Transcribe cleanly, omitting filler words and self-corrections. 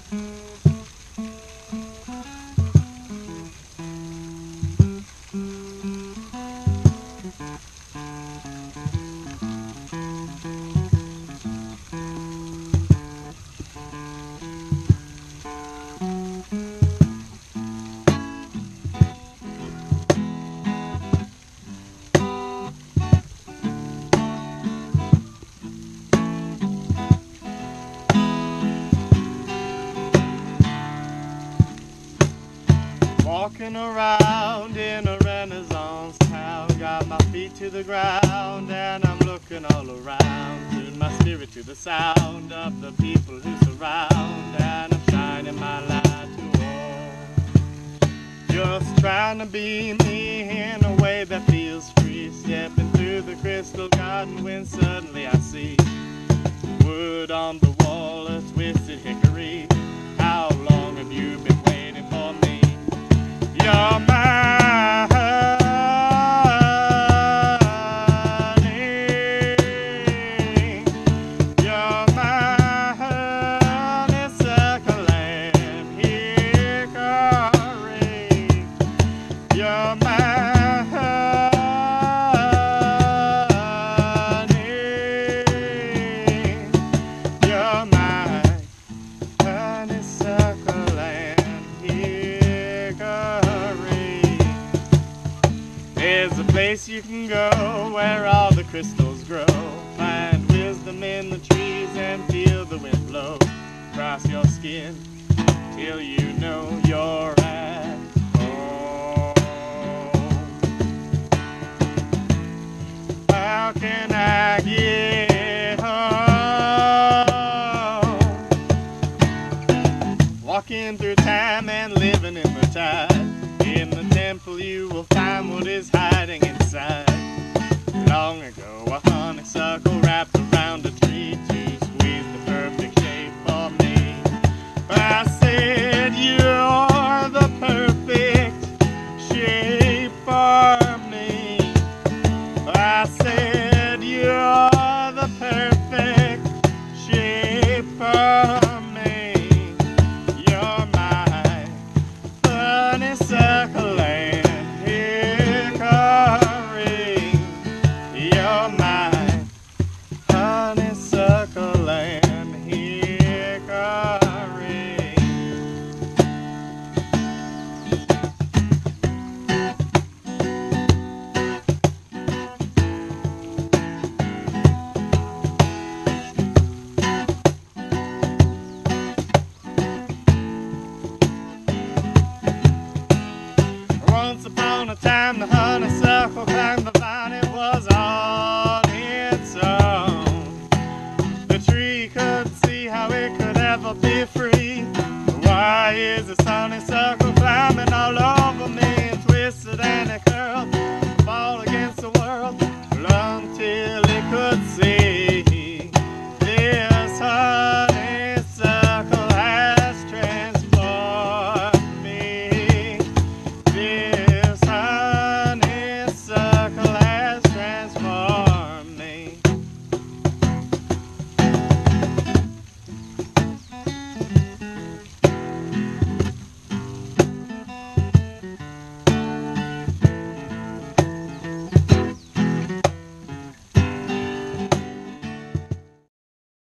Walking around in a Renaissance town, got my feet to the ground and I'm looking all around. Tune my spirit to the sound of the people who surround, and I'm shining my light to all. Just trying to be me in a way that feels free, stepping through the crystal garden when suddenly I see wood on the wall, a twisted hickory. How long have you been waiting for me? You're my honey. You're my honeysuckle and hickory. You're my honey. You're my honeysuckle and hickory. There's a place you can go where all the crystals grow. Find wisdom in the trees and feel the wind blow across your skin till you know you're at home. How can I get home? Walking through time and living in the tide. In the temple you will find what is hiding inside. Long ago a honeysuckle wrapped around a